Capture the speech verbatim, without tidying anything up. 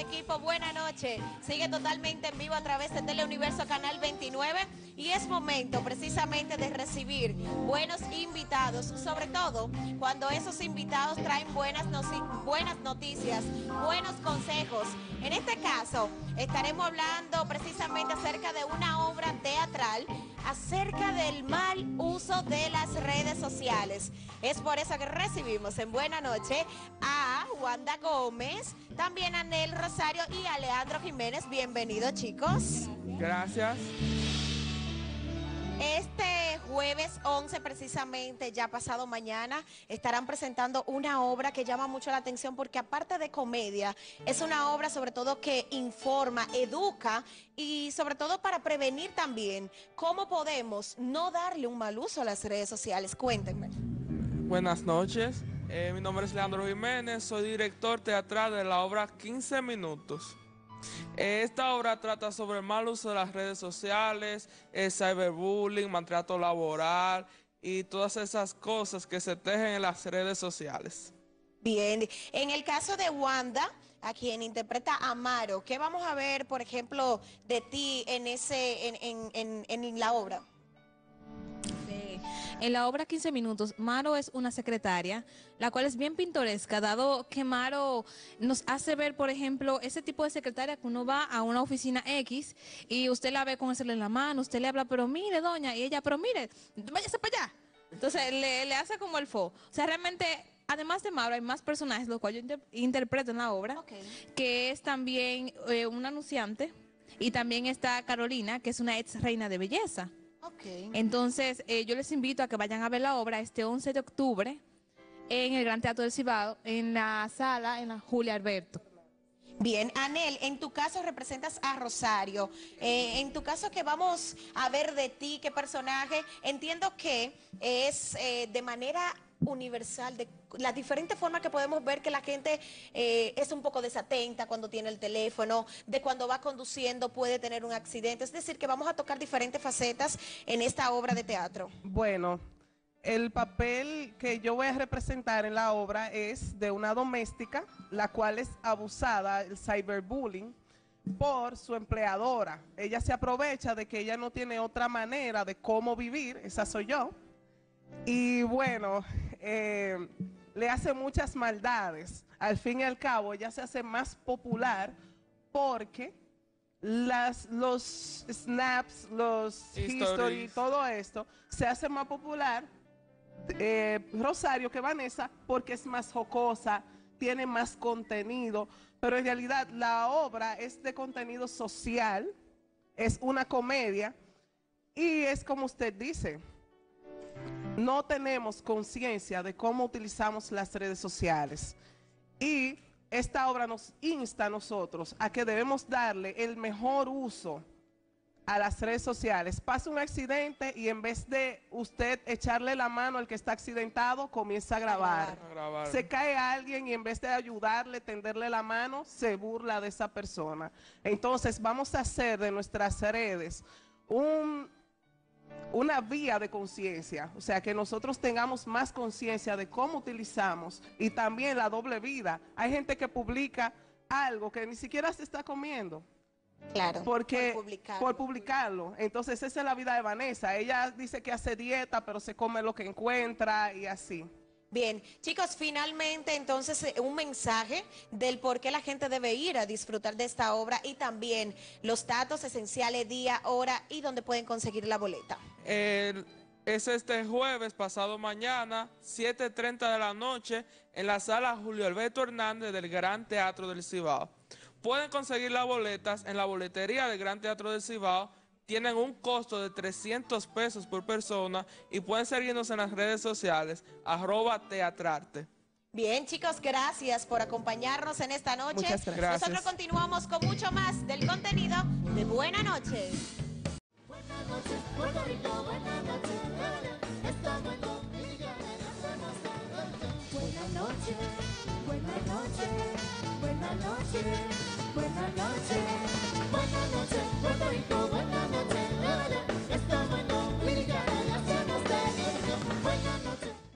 equipo, buena noche. Sigue totalmente en vivo a través de Teleuniverso Canal veintinueve y es momento precisamente de recibir buenos invitados, sobre todo cuando esos invitados traen buenas, no buenas noticias, buenos consejos. En este caso, estaremos hablando precisamente acerca de una obra teatral, acerca del mal uso de las redes sociales. Es por eso que recibimos en Buena Noche a Wanda Gómez, también a Nel Rosario y a Leandro Jiménez. Bienvenidos, chicos. Gracias. Este jueves once, precisamente, ya pasado mañana, estarán presentando una obra que llama mucho la atención porque aparte de comedia, es una obra sobre todo que informa, educa y sobre todo para prevenir también cómo podemos no darle un mal uso a las redes sociales. Cuéntenme. Buenas noches, eh, mi nombre es Leandro Jiménez, soy director teatral de la obra quince minutos. Esta obra trata sobre el mal uso de las redes sociales, el cyberbullying, maltrato laboral y todas esas cosas que se tejen en las redes sociales. Bien, en el caso de Wanda, a quien interpreta a Maro, ¿qué vamos a ver, por ejemplo, de ti en, ese, en, en, en, en la obra? En la obra quince minutos, Maro es una secretaria, la cual es bien pintoresca, dado que Maro nos hace ver, por ejemplo, ese tipo de secretaria que uno va a una oficina X y usted la ve con el celular en la mano, usted le habla, pero mire, doña, y ella, pero mire, váyase para allá. Entonces le, le hace como el fo. O sea, realmente, además de Maro, hay más personajes, los cuales yo inter interpreto en la obra, okay, que es también eh, un anunciante, y también está Carolina, que es una ex reina de belleza. Okay. Entonces, eh, yo les invito a que vayan a ver la obra este once de octubre en el Gran Teatro del Cibao, en la sala, en la Julia Alberto. Bien, Anel, en tu caso representas a Rosario. Eh, en tu caso, ¿qué vamos a ver de ti? ¿Qué personaje? Entiendo que es eh, de manera universal, de las diferentes formas que podemos ver que la gente eh, es un poco desatenta cuando tiene el teléfono, de cuando va conduciendo puede tener un accidente. Es decir, que vamos a tocar diferentes facetas en esta obra de teatro. Bueno, el papel que yo voy a representar en la obra es de una doméstica, la cual es abusada, el cyberbullying, por su empleadora. Ella se aprovecha de que ella no tiene otra manera de cómo vivir, esa soy yo. Y bueno, eh, le hace muchas maldades. Al fin y al cabo, ella se hace más popular porque las, los snaps, los history, todo esto, se hace más popular, eh, Rosario, que Vanessa, porque es más jocosa, tiene más contenido, pero en realidad la obra es de contenido social, es una comedia, y es como usted dice, no tenemos conciencia de cómo utilizamos las redes sociales. Y esta obra nos insta a nosotros a que debemos darle el mejor uso a las redes sociales. Pasa un accidente y en vez de usted echarle la mano al que está accidentado, comienza a grabar. A grabar. Se cae alguien y en vez de ayudarle, tenderle la mano, se burla de esa persona. Entonces vamos a hacer de nuestras redes un... una vía de conciencia, o sea, que nosotros tengamos más conciencia de cómo utilizamos y también la doble vida. Hay gente que publica algo que ni siquiera se está comiendo. Claro, porque, por publicarlo. por publicarlo. Entonces esa es la vida de Vanessa. Ella dice que hace dieta, pero se come lo que encuentra y así. Bien, chicos, finalmente entonces un mensaje del por qué la gente debe ir a disfrutar de esta obra y también los datos esenciales, día, hora y dónde pueden conseguir la boleta. El, es este jueves, pasado mañana, siete y treinta de la noche, en la sala Julio Alberto Hernández del Gran Teatro del Cibao. Pueden conseguir las boletas en la boletería del Gran Teatro del Cibao. Tienen un costo de trescientos pesos por persona y pueden seguirnos en las redes sociales, arroba teatrarte. Bien, chicos, gracias por acompañarnos en esta noche. Muchas gracias. Nosotros continuamos con mucho más del contenido de Buena Noche. Buenas noches, Puerto Rico, buenas noches, estamos en Dominican, buenas noches, buenas noches, buenas noches, buenas noches.